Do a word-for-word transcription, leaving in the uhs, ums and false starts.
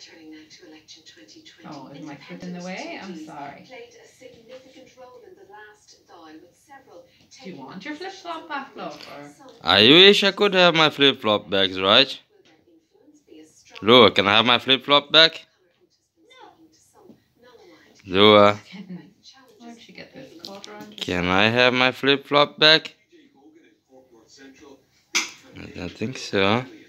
Oh, is my foot in the way? I'm sorry. Do you want your flip-flop back, love? Or? I wish I could have my flip-flop back, right? Lua, can I have my flip-flop back? Lua, Where'd she get this caught around? can I have my flip-flop back? I don't think so.